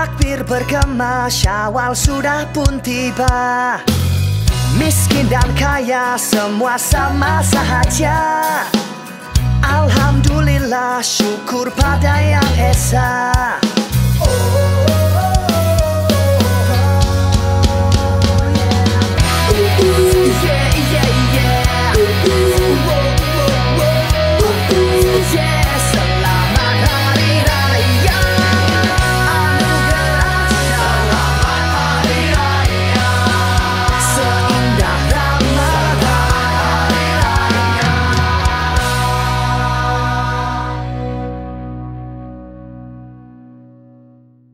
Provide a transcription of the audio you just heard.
Takbir bergema, Syawal sudah pun tiba. Miskin dan kaya semua sama sahaja. Alhamdulillah, syukur pada Yang Esa.